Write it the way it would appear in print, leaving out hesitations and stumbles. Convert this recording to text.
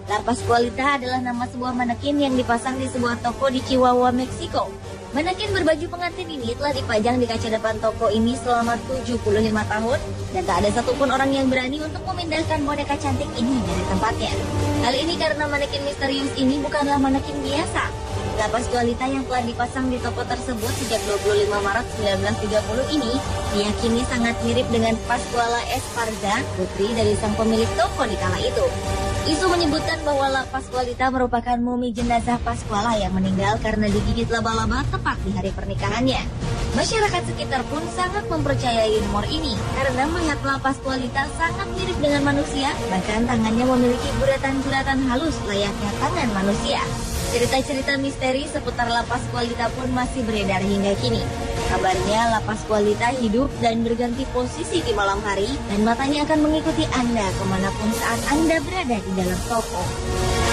La Pascualita adalah nama sebuah manekin yang dipasang di sebuah toko di Chihuahua, Meksiko. Manekin berbaju pengantin ini telah dipajang di kaca depan toko ini selama 75 tahun dan tak ada satupun orang yang berani untuk memindahkan boneka cantik ini dari tempatnya. Hal ini karena manekin misterius ini bukanlah manekin biasa. La Pascualita yang telah dipasang di toko tersebut sejak 25 Maret 1930 ini diyakini sangat mirip dengan Pascuala Esparza, putri dari sang pemilik toko di kala itu. Isu menyebutkan bahwa La Pascualita merupakan mumi jenazah Pascuala yang meninggal karena digigit laba-laba tepat di hari pernikahannya. Masyarakat sekitar pun sangat mempercayai rumor ini karena melihat La Pascualita sangat mirip dengan manusia, bahkan tangannya memiliki guratan-guratan halus layaknya tangan manusia. Cerita-cerita misteri seputar La Pascualita pun masih beredar hingga kini. Kabarnya La Pascualita hidup dan berganti posisi di malam hari dan matanya akan mengikuti Anda kemanapun saat Anda berada di dalam toko.